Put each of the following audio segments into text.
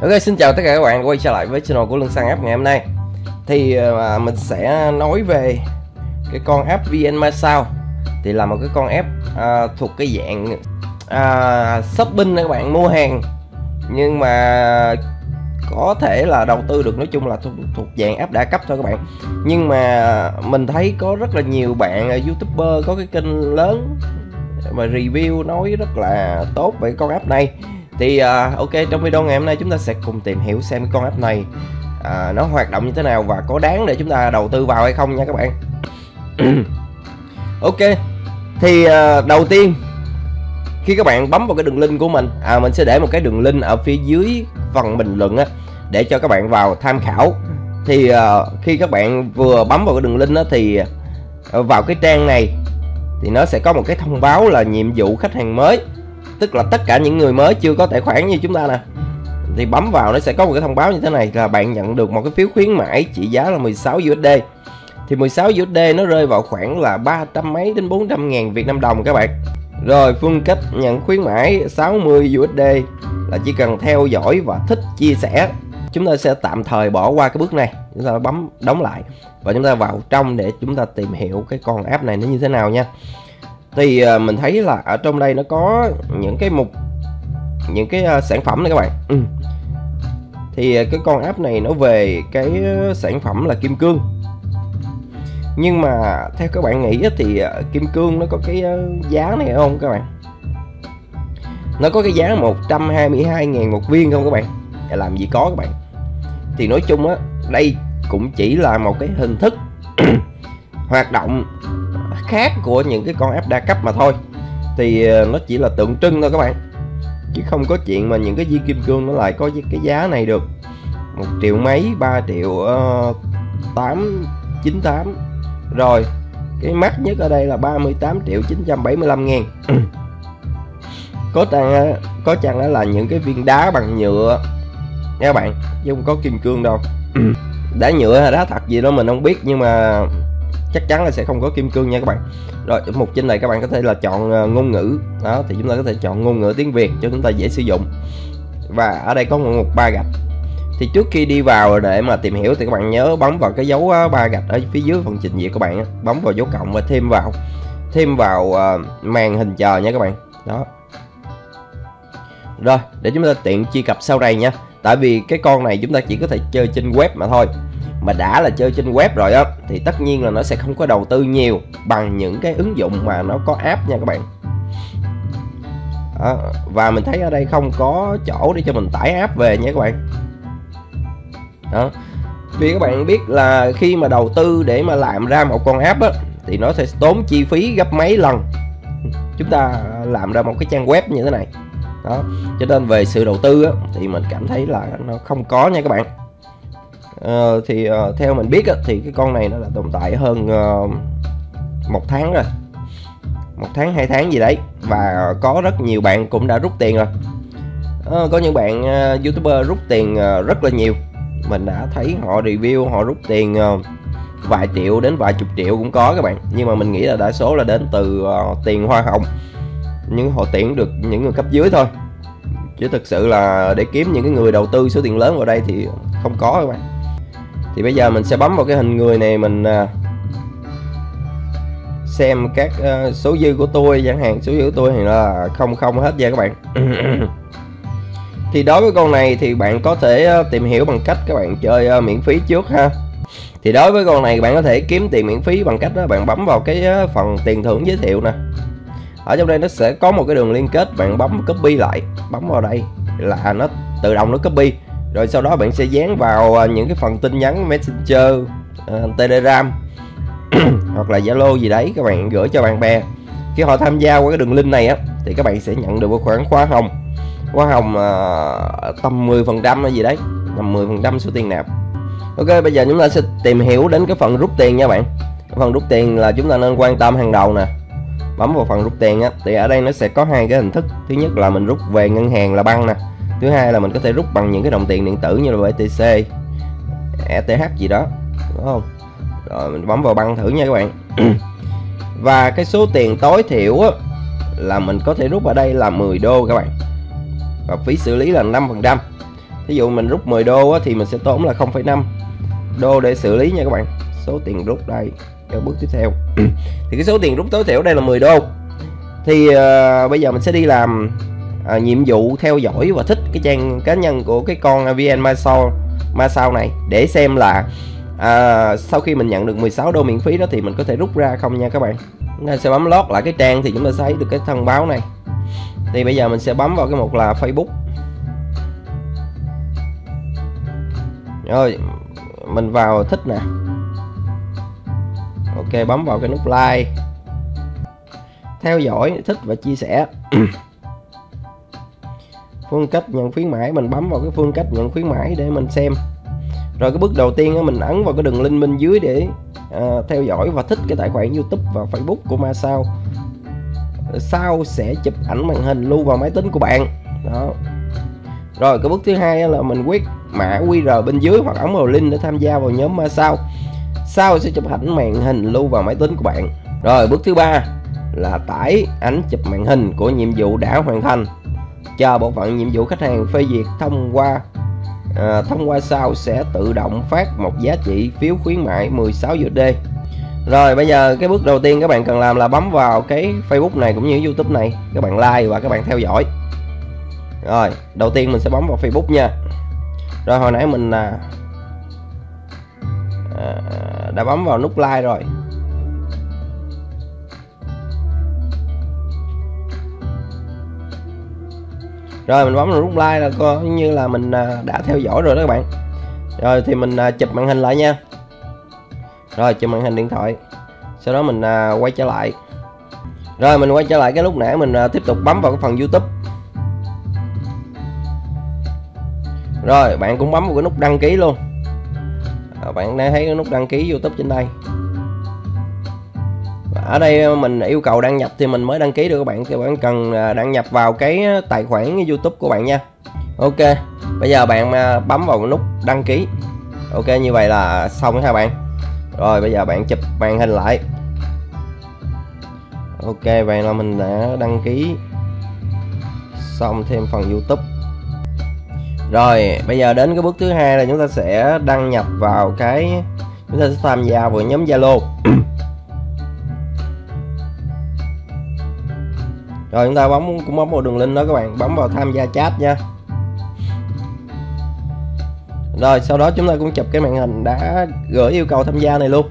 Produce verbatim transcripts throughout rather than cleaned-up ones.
Ok, xin chào tất cả các bạn quay trở lại với channel của Lương Xăng App ngày hôm nay. Thì uh, mình sẽ nói về cái con app vê en My Sao. Thì là một cái con app uh, thuộc cái dạng uh, shopping các bạn, mua hàng, nhưng mà có thể là đầu tư được, nói chung là thuộc, thuộc dạng app đa cấp thôi các bạn. Nhưng mà mình thấy có rất là nhiều bạn YouTuber có cái kênh lớn mà review nói rất là tốt về con app này. Thì uh, ok, trong video ngày hôm nay chúng ta sẽ cùng tìm hiểu xem con app này uh, nó hoạt động như thế nào và có đáng để chúng ta đầu tư vào hay không nha các bạn. Ok, thì uh, đầu tiên khi các bạn bấm vào cái đường link của mình, à, mình sẽ để một cái đường link ở phía dưới phần bình luận á, để cho các bạn vào tham khảo. Thì uh, khi các bạn vừa bấm vào cái đường link đó, thì uh, vào cái trang này thì nó sẽ có một cái thông báo là nhiệm vụ khách hàng mới, tức là tất cả những người mới chưa có tài khoản như chúng ta nè, thì bấm vào nó sẽ có một cái thông báo như thế này là bạn nhận được một cái phiếu khuyến mãi trị giá là mười sáu u ét đê. Thì mười sáu u ét đê nó rơi vào khoảng là ba trăm mấy đến bốn trăm ngàn Việt Nam đồng các bạn. Rồi phương cách nhận khuyến mãi sáu mươi u ét đê là chỉ cần theo dõi và thích chia sẻ. Chúng ta sẽ tạm thời bỏ qua cái bước này, chúng ta bấm đóng lại và chúng ta vào trong để chúng ta tìm hiểu cái con app này nó như thế nào nha. Thì uh, mình thấy là ở trong đây nó có những cái mục, những cái uh, sản phẩm này các bạn. ừ. Thì uh, cái con app này nó về cái uh, sản phẩm là kim cương. Nhưng mà theo các bạn nghĩ thì uh, kim cương nó có cái uh, giá này không các bạn? Nó có cái giá một trăm hai mươi hai ngàn một viên không các bạn? Làm gì có các bạn. Thì nói chung á, đây cũng chỉ là một cái hình thức hoạt động khác của những cái con app đa cấp mà thôi. Thì nó chỉ là tượng trưng thôi các bạn, chứ không có chuyện mà những cái viên kim cương nó lại có cái giá này được. Một triệu mấy, ba triệu uh, tám chín tám. Rồi cái mắc nhất ở đây là ba mươi tám triệu chín trăm bảy mươi lăm ngàn. Có chăng có chăng đó là những cái viên đá bằng nhựa nha các bạn, chứ không có kim cương đâu. Đá nhựa hay đá thật gì đó mình không biết, nhưng mà chắc chắn là sẽ không có kim cương nha các bạn. Rồi ở mục trên này các bạn có thể là chọn ngôn ngữ đó, thì chúng ta có thể chọn ngôn ngữ tiếng Việt cho chúng ta dễ sử dụng. Và ở đây có một ba gạch. Thì trước khi đi vào để mà tìm hiểu thì các bạn nhớ bấm vào cái dấu ba gạch ở phía dưới phần trình duyệt của bạn, bấm vào dấu cộng và thêm vào thêm vào uh, màn hình chờ nha các bạn. Đó. Rồi để chúng ta tiện truy cập sau này nha. Tại vì cái con này chúng ta chỉ có thể chơi trên web mà thôi. Mà đã là chơi trên web rồi á thì tất nhiên là nó sẽ không có đầu tư nhiều bằng những cái ứng dụng mà nó có app nha các bạn. Đó. Và mình thấy ở đây không có chỗ để cho mình tải app về nha các bạn. Đó. Vì các bạn biết là khi mà đầu tư để mà làm ra một con app á, thì nó sẽ tốn chi phí gấp mấy lần chúng ta làm ra một cái trang web như thế này. Đó. Cho nên về sự đầu tư á, thì mình cảm thấy là nó không có nha các bạn. Uh, thì uh, theo mình biết á, thì cái con này nó đã tồn tại hơn uh, một tháng rồi, một tháng hai tháng gì đấy, và có rất nhiều bạn cũng đã rút tiền rồi. Uh, có những bạn uh, YouTuber rút tiền uh, rất là nhiều. Mình đã thấy họ review họ rút tiền uh, vài triệu đến vài chục triệu cũng có các bạn. Nhưng mà mình nghĩ là đa số là đến từ uh, tiền hoa hồng, nhưng họ tuyển được những người cấp dưới thôi, chứ thực sự là để kiếm những cái người đầu tư số tiền lớn vào đây thì không có các bạn. Thì bây giờ mình sẽ bấm vào cái hình người này, mình uh, xem các uh, số dư của tôi chẳng hạn. Số dư của tôi thì là không không hết nha các bạn. Thì đối với con này thì bạn có thể uh, tìm hiểu bằng cách các bạn chơi uh, miễn phí trước ha. Thì đối với con này bạn có thể kiếm tiền miễn phí bằng cách đó, bạn bấm vào cái uh, phần tiền thưởng giới thiệu nè. Ở trong đây nó sẽ có một cái đường liên kết, bạn bấm copy lại, bấm vào đây là nó tự động nó copy. Rồi sau đó bạn sẽ dán vào những cái phần tin nhắn Messenger, uh, Telegram hoặc là Zalo gì đấy, các bạn gửi cho bạn bè. Khi họ tham gia qua cái đường link này á thì các bạn sẽ nhận được một khoản khoa hồng, khoa hồng uh, tầm mười phần trăm hay gì đấy, tầm mười phần trăm số tiền nạp. Ok, bây giờ chúng ta sẽ tìm hiểu đến cái phần rút tiền nha bạn. Cái phần rút tiền là chúng ta nên quan tâm hàng đầu nè. Bấm vào phần rút tiền á, thì ở đây nó sẽ có hai cái hình thức. Thứ nhất là mình rút về ngân hàng là băng nè. Thứ hai là mình có thể rút bằng những cái đồng tiền điện tử như là bê tê xê, e tê hát gì đó, đúng không? Rồi mình bấm vào băng thử nha các bạn. Và cái số tiền tối thiểu á, là mình có thể rút ở đây là mười đô các bạn. Và phí xử lý là năm phần trăm. Thí dụ mình rút mười đô á, thì mình sẽ tốn là không phẩy năm đô để xử lý nha các bạn. Số tiền rút đây cho bước tiếp theo. Thì cái số tiền rút tối thiểu đây là mười đô. Thì uh, bây giờ mình sẽ đi làm uh, nhiệm vụ theo dõi và thích cái trang cá nhân của cái con vê en Masao Masao này, để xem là uh, sau khi mình nhận được mười sáu đô miễn phí đó thì mình có thể rút ra không nha các bạn. Chúng ta sẽ bấm lót lại cái trang thì chúng ta sẽ thấy được cái thông báo này. Thì bây giờ mình sẽ bấm vào cái mục là Facebook. Rồi mình vào thích nè. Ok, bấm vào cái nút like, theo dõi, thích và chia sẻ. Phương cách nhận khuyến mãi, mình bấm vào cái phương cách nhận khuyến mãi để mình xem. Rồi cái bước đầu tiên đó, mình ấn vào cái đường link bên dưới để uh, theo dõi và thích cái tài khoản YouTube và Facebook của Masao. Sau sẽ chụp ảnh màn hình lưu vào máy tính của bạn đó. Rồi cái bước thứ hai là mình quét mã quy rờ bên dưới hoặc ấn vào link để tham gia vào nhóm Masao. Sau sẽ chụp ảnh màn hình lưu vào máy tính của bạn. Rồi bước thứ ba là tải ảnh chụp màn hình của nhiệm vụ đã hoàn thành, chờ bộ phận nhiệm vụ khách hàng phê duyệt thông qua. À, thông qua sau sẽ tự động phát một giá trị phiếu khuyến mại mười sáu đô la. Rồi bây giờ cái bước đầu tiên các bạn cần làm là bấm vào cái Facebook này cũng như YouTube này, các bạn like và các bạn theo dõi. Rồi đầu tiên mình sẽ bấm vào Facebook nha. Rồi hồi nãy mình à, à, đã bấm vào nút like rồi. Rồi mình bấm vào nút like là coi như là mình à, đã theo dõi rồi đó các bạn. Rồi thì mình à, chụp màn hình lại nha. Rồi chụp màn hình điện thoại. Sau đó mình à, quay trở lại. Rồi mình quay trở lại cái lúc nãy mình à, tiếp tục bấm vào cái phần YouTube. Rồi bạn cũng bấm vào cái nút đăng ký luôn. à, Bạn đang thấy cái nút đăng ký YouTube trên đây. Ở đây mình yêu cầu đăng nhập thì mình mới đăng ký được các bạn. Thì bạn cần đăng nhập vào cái tài khoản YouTube của bạn nha. Ok, bây giờ bạn bấm vào nút đăng ký. Ok, như vậy là xong ha bạn. Rồi bây giờ bạn chụp màn hình lại. Ok, vậy là mình đã đăng ký xong thêm phần YouTube. Rồi bây giờ đến cái bước thứ hai là chúng ta sẽ đăng nhập vào cái, chúng ta sẽ tham gia vào nhóm Zalo. Rồi chúng ta bấm cũng bấm vào đường link đó các bạn, bấm vào tham gia chat nha. Rồi sau đó chúng ta cũng chụp cái màn hình đã gửi yêu cầu tham gia này luôn.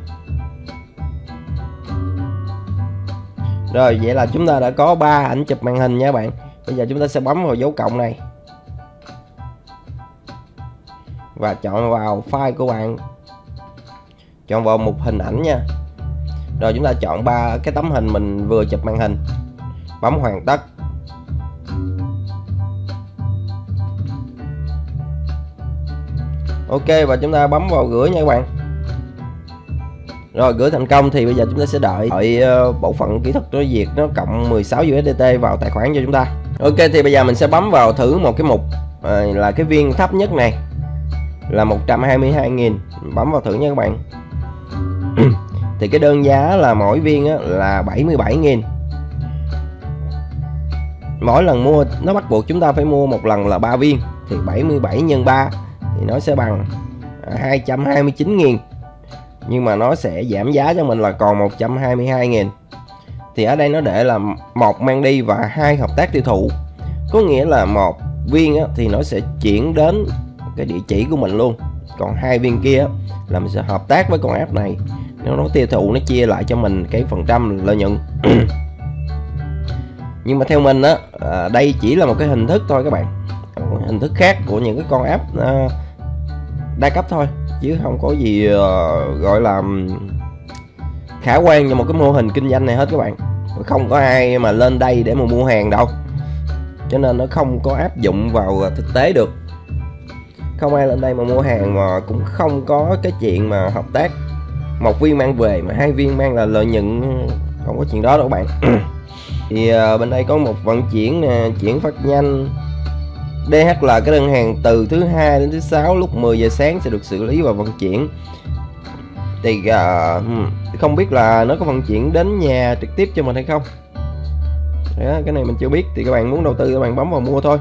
Rồi vậy là chúng ta đã có ba ảnh chụp màn hình nha các bạn. Bây giờ chúng ta sẽ bấm vào dấu cộng này và chọn vào file của bạn, chọn vào mục hình ảnh nha. Rồi chúng ta chọn ba cái tấm hình mình vừa chụp màn hình, bấm hoàn tất. Ok, và chúng ta bấm vào gửi nha các bạn. Rồi gửi thành công thì bây giờ chúng ta sẽ đợi đợi uh, bộ phận kỹ thuật nó duyệt, nó cộng mười sáu đô la vào tài khoản cho chúng ta. Ok, thì bây giờ mình sẽ bấm vào thử một cái mục uh, là cái viên thấp nhất này là một trăm hai mươi hai nghìn, bấm vào thử nha các bạn. Thì cái đơn giá là mỗi viên á, là bảy mươi bảy nghìn. Mỗi lần mua nó bắt buộc chúng ta phải mua một lần là ba viên, thì bảy mươi bảy nhân ba thì nó sẽ bằng hai trăm hai mươi chín nghìn. Nhưng mà nó sẽ giảm giá cho mình là còn một trăm hai mươi hai nghìn. Thì ở đây nó để là một mang đi và hai hợp tác tiêu thụ. Có nghĩa là một viên á, thì nó sẽ chuyển đến cái địa chỉ của mình luôn. Còn hai viên kia là mình sẽ hợp tác với con app này. Nếu nó tiêu thụ nó chia lại cho mình cái phần trăm lợi nhuận. Nhưng mà theo mình á, đây chỉ là một cái hình thức thôi các bạn, hình thức khác của những cái con app uh, đa cấp thôi, chứ không có gì uh, gọi là khả quan cho một cái mô hình kinh doanh này hết các bạn. Không có ai mà lên đây để mà mua hàng đâu, cho nên nó không có áp dụng vào thực tế được. Không ai lên đây mà mua hàng, mà cũng không có cái chuyện mà hợp tác một viên mang về mà hai viên mang là lợi nhuận, không có chuyện đó đâu các bạn. Thì uh, bên đây có một vận chuyển nè, chuyển phát nhanh. đê hát là cái đơn hàng từ thứ hai đến thứ sáu lúc mười giờ sáng sẽ được xử lý và vận chuyển. Thì uh, không biết là nó có vận chuyển đến nhà trực tiếp cho mình hay không. Đó, cái này mình chưa biết. Thì các bạn muốn đầu tư các bạn bấm vào mua thôi.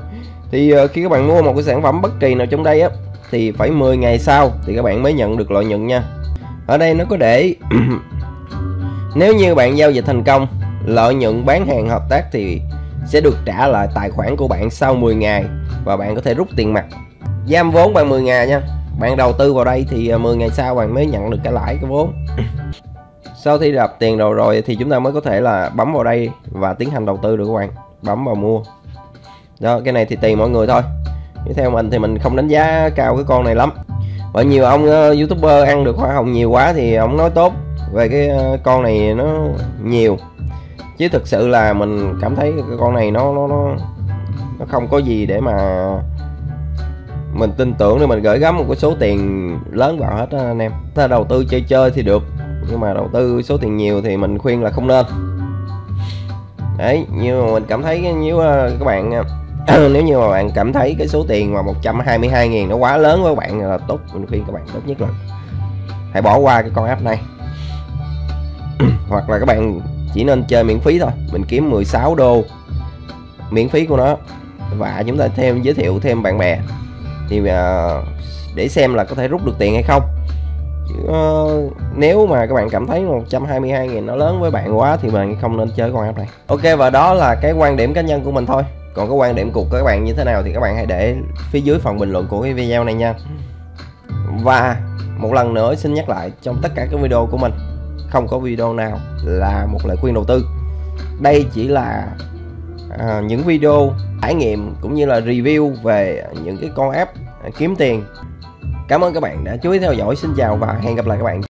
Thì uh, khi các bạn mua một cái sản phẩm bất kỳ nào trong đây á thì phải mười ngày sau thì các bạn mới nhận được lợi nhuận nha. Ở đây nó có để nếu như bạn giao dịch thành công, lợi nhuận bán hàng hợp tác thì sẽ được trả lại tài khoản của bạn sau mười ngày và bạn có thể rút tiền mặt. Giam vốn bằng mười ngày nha. Bạn đầu tư vào đây thì mười ngày sau bạn mới nhận được cái lãi cái vốn. Sau khi nạp tiền rồi rồi thì chúng ta mới có thể là bấm vào đây và tiến hành đầu tư được các bạn. Bấm vào mua. Đó, cái này thì tùy mọi người thôi. Nhưng theo mình thì mình không đánh giá cao cái con này lắm. Và nhiều ông uh, YouTuber ăn được hoa hồng nhiều quá thì ông nói tốt về cái uh, con này nó nhiều. Chứ thực sự là mình cảm thấy cái con này nó nó nó nó không có gì để mà mình tin tưởng để mình gửi gắm một cái số tiền lớn vào hết đó anh em. Ta đầu tư chơi chơi thì được, nhưng mà đầu tư số tiền nhiều thì mình khuyên là không nên. Đấy, nhưng mà mình cảm thấy nếu các bạn nếu như mà bạn cảm thấy cái số tiền mà một trăm hai mươi hai nghìn nó quá lớn với các bạn là tốt, mình khuyên các bạn tốt nhất là hãy bỏ qua cái con app này. Hoặc là các bạn chỉ nên chơi miễn phí thôi, mình kiếm mười sáu đô miễn phí của nó và chúng ta thêm giới thiệu thêm bạn bè thì uh, để xem là có thể rút được tiền hay không. Uh, nếu mà các bạn cảm thấy một trăm hai mươi hai nghìn nó lớn với bạn quá thì bạn không nên chơi con app này. Ok, và đó là cái quan điểm cá nhân của mình thôi. Còn cái quan điểm của các bạn như thế nào thì các bạn hãy để phía dưới phần bình luận của cái video này nha. Và một lần nữa xin nhắc lại, trong tất cả các video của mình không có video nào là một lời khuyên đầu tư. Đây chỉ là à, những video trải nghiệm cũng như là review về những cái con app kiếm tiền. Cảm ơn các bạn đã chú ý theo dõi. Xin chào và hẹn gặp lại các bạn.